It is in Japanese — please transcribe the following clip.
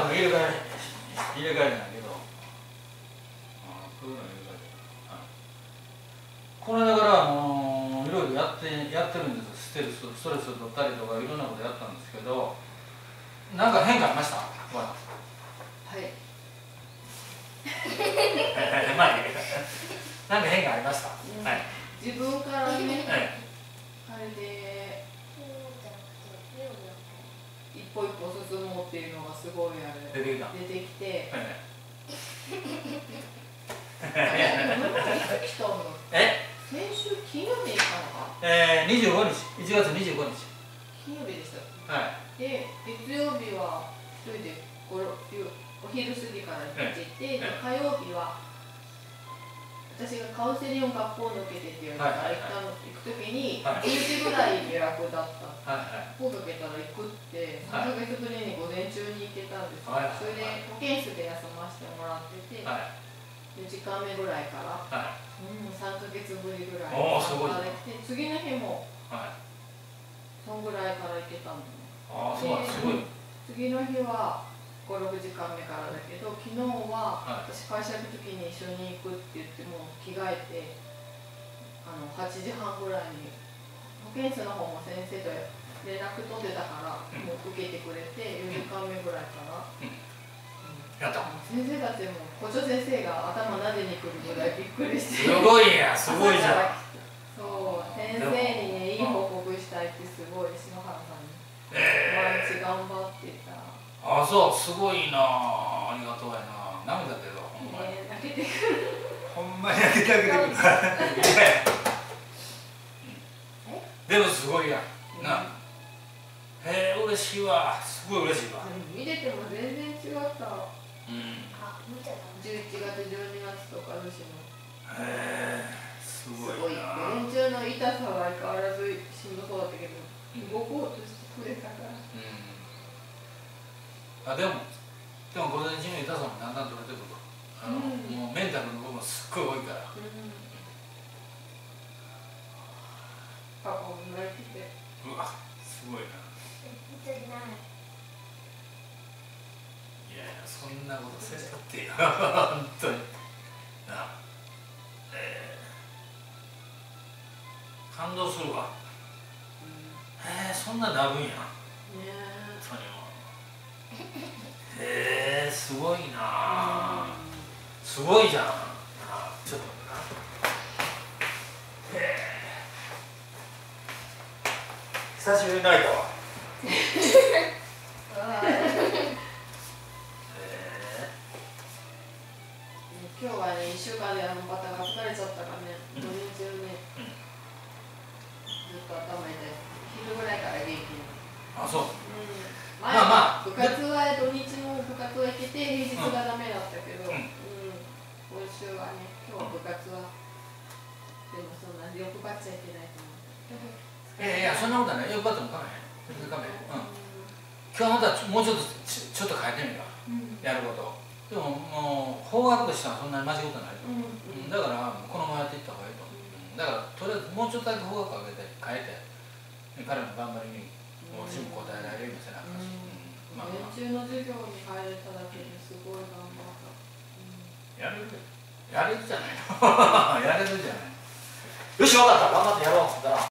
も入れ替えなんだけど、こういうの入れ替えて、これだからいろいろやってるんです。ストレスを取ったりとかいろんなことやったんですけど、なんか変化ありました？はい。なんか変化ありました？はい。自分からね、あれで一歩一歩進もうっていうのがすごい出てきて。先週金曜日にしたのか？25日、1月25日。金曜日でした。はい。で、月曜日は一人でお昼過ぎから行ってて、火曜日は私がカウンセリング学校抜けてっていうのから行くときに10時ぐらい予約だった。声かけたら行くって3ヶ月ぶりに午前中に行けたんですよ。それで保健室で休ませてもらってて、4時間目ぐらいから3ヶ月ぶりぐらい参加できて、次の日もそんぐらいから行けたのね。次の日は5、6時間目からだけど、昨日は私会社行く時に一緒に行くって言っても着替えて8時半ぐらいに保健室の方も先生と連絡取ってたからもう受けてくれて、4時間目ぐらいから先生たちも校長先生が頭撫でに来るぐらいびっくりして、すごいや、すごいじゃん。そう、先生にね、いい報告したいってすごい篠原さんに毎日頑張ってた。そう、すごいな、ありがとうやな。涙出るわ、ほんまに。泣けてくる。ほんまに泣けてくる。でもすごいやん。な。へえ、嬉しいわ。すごい嬉しいわ。見てても全然違った。11月、12月とか私も。へえ、すごいな。午前中の痛さは相変わらずしんどそうだったけど、動こうとしてくれたから。でも午前中の痛さもだんだん取れてくる。もうメンタルの部分すっごい多いから。パパも泣いてて。うわ、すごいな。いやいや、そんなことせちゃってよ、本当に。感動するわ。そんななるんや。本当にもう。すごいな。すごいじゃん。ちょっと久しぶりに泣いたわ。今日はね、1週間でバタが疲れちゃったからね、午前中ね、ずっと頭痛い。昼ぐらいから元気に。そう。前は部活は土日も部活は行けて、平日がダメだったけど、今週はね、今日は部活は、でもそんな欲張っちゃいけないと思って。いや、そんなことはない。欲張ってもかめへん。全然かめへん。今日またもうちょっと変えてみた。やること。でももう方角としてはそんなに間違いことないと思う。だからこのままやっていった方がいいと思う。だからとりあえずもうちょっとだけ方角上げて変えて、彼の頑張りに私も応えられるようにせなあかんし。年中の授業に入れただけですごい頑張った。やれるじゃないの。やれるじゃない。よし、分かった。頑張ってやろう。